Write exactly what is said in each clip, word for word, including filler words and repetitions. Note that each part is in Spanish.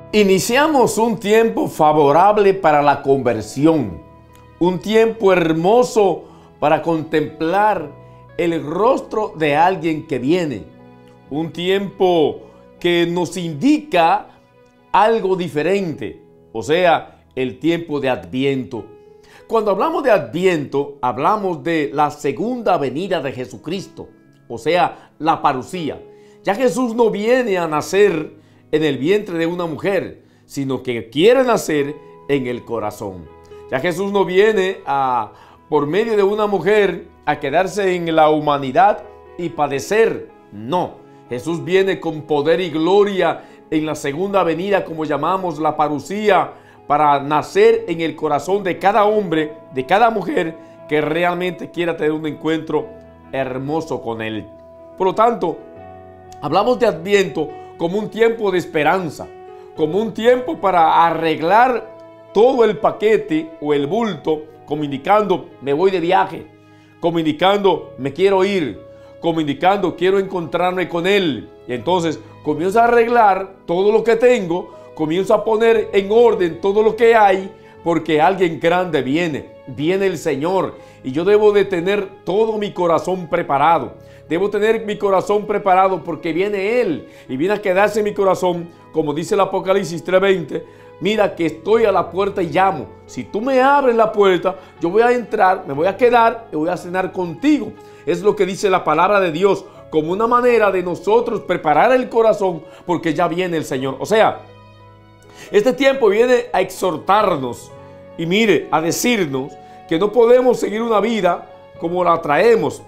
Iniciamos un tiempo favorable para la conversión, un tiempo hermoso para contemplar el rostro de alguien que viene, un tiempo que nos indica algo diferente, o sea, el tiempo de Adviento. Cuando hablamos de Adviento, hablamos de la segunda venida de Jesucristo, o sea, la parucía. Ya Jesús no viene a nacer en el vientre de una mujer, sino que quiere nacer en el corazón. Ya Jesús no viene a, por medio de una mujer a quedarse en la humanidad y padecer. No, Jesús viene con poder y gloria en la segunda venida, como llamamos la parucía, para nacer en el corazón de cada hombre, de cada mujer que realmente quiera tener un encuentro hermoso con Él. Por lo tanto, hablamos de Adviento como un tiempo de esperanza, como un tiempo para arreglar todo el paquete o el bulto, como indicando me voy de viaje, como indicando me quiero ir, como indicando quiero encontrarme con Él. Y entonces comienzo a arreglar todo lo que tengo, comienzo a poner en orden todo lo que hay, porque alguien grande viene, viene el Señor, y yo debo de tener todo mi corazón preparado. Debo tener mi corazón preparado porque viene Él y viene a quedarse en mi corazón, como dice el Apocalipsis tres veinte. Mira que estoy a la puerta y llamo. Si tú me abres la puerta, yo voy a entrar, me voy a quedar y voy a cenar contigo. Es lo que dice la palabra de Dios, como una manera de nosotros preparar el corazón porque ya viene el Señor. O sea, este tiempo viene a exhortarnos y mire, a decirnos que no podemos seguir una vida como la traemos,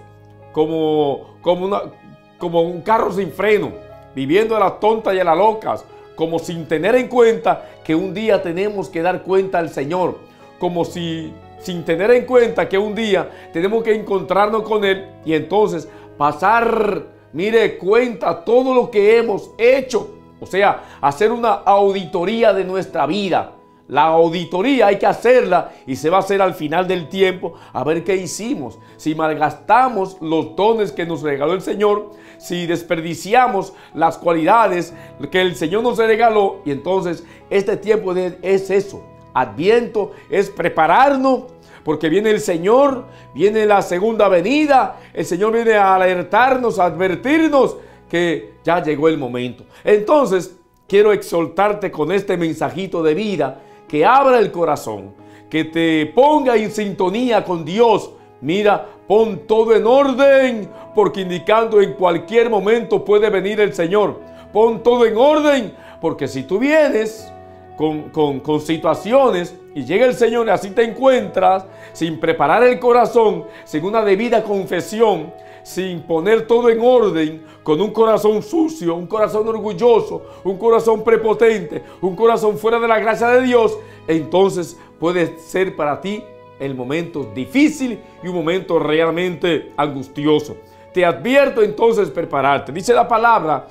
como, como, una, como un carro sin freno, viviendo a las tontas y a las locas, como sin tener en cuenta que un día tenemos que dar cuenta al Señor, como si sin tener en cuenta que un día tenemos que encontrarnos con Él y entonces pasar, mire, cuenta todo lo que hemos hecho, o sea, hacer una auditoría de nuestra vida. La auditoría hay que hacerla y se va a hacer al final del tiempo a ver qué hicimos. Si malgastamos los dones que nos regaló el Señor, si desperdiciamos las cualidades que el Señor nos regaló. Y entonces este tiempo es eso. Adviento es prepararnos porque viene el Señor, viene la segunda venida. El Señor viene a alertarnos, a advertirnos que ya llegó el momento. Entonces quiero exhortarte con este mensajito de vida, que abra el corazón, que te ponga en sintonía con Dios. Mira, pon todo en orden, porque indicando en cualquier momento puede venir el Señor. Pon todo en orden, porque si tú vienes con, con, con situaciones y llega el Señor y así te encuentras, sin preparar el corazón, sin una debida confesión, sin poner todo en orden, con un corazón sucio, un corazón orgulloso, un corazón prepotente, un corazón fuera de la gracia de Dios, entonces puede ser para ti el momento difícil y un momento realmente angustioso. Te advierto entonces prepararte. Dice la palabra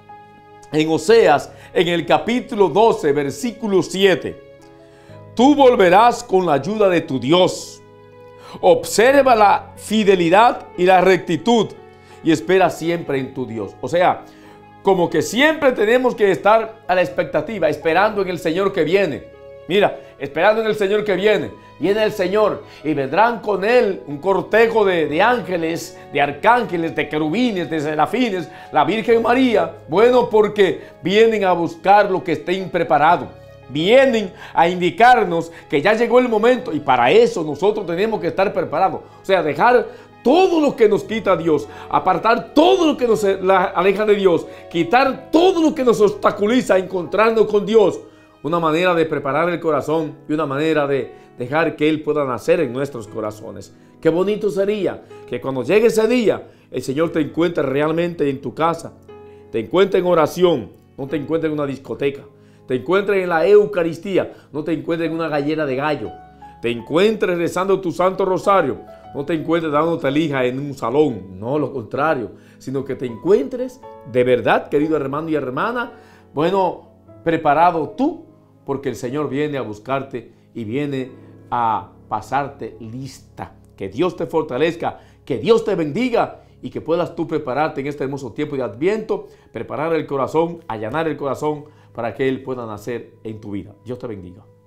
en Oseas, en el capítulo doce, versículo siete. Tú volverás con la ayuda de tu Dios. Observa la fidelidad y la rectitud y espera siempre en tu Dios. O sea, como que siempre tenemos que estar a la expectativa, esperando en el Señor que viene. Mira, esperando en el Señor que viene. Viene el Señor y vendrán con Él un cortejo de, de ángeles, de arcángeles, de querubines, de serafines, la Virgen María. Bueno, porque vienen a buscar lo que esté impreparado. Vienen a indicarnos que ya llegó el momento y para eso nosotros tenemos que estar preparados. O sea, dejar todo lo que nos quita Dios, apartar todo lo que nos aleja de Dios, quitar todo lo que nos obstaculiza a encontrarnos con Dios. Una manera de preparar el corazón y una manera de dejar que Él pueda nacer en nuestros corazones. Qué bonito sería que cuando llegue ese día, el Señor te encuentre realmente en tu casa, te encuentre en oración, no te encuentre en una discoteca. Te encuentres en la Eucaristía, no te encuentres en una gallera de gallo. Te encuentres rezando tu Santo Rosario, no te encuentres dándote lija en un salón. No, lo contrario, sino que te encuentres de verdad, querido hermano y hermana, bueno, preparado tú, porque el Señor viene a buscarte y viene a pasarte lista. Que Dios te fortalezca, que Dios te bendiga y que puedas tú prepararte en este hermoso tiempo de Adviento, preparar el corazón, allanar el corazón para que Él pueda nacer en tu vida. Dios te bendiga.